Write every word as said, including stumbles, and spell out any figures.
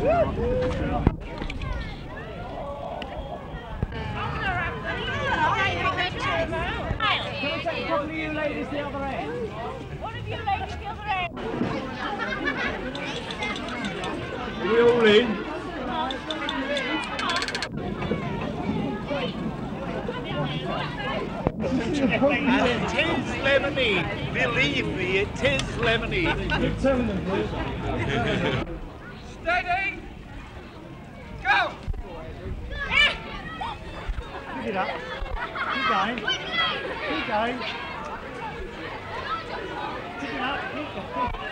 One of you ladies the other end. One of you ladies the other end. Are we all in? And it is lemonade. Believe me, it is lemonade. Keep telling them, please. Steady! Go! Pick it up. Keep going. Keep going. Pick it up. Keep going.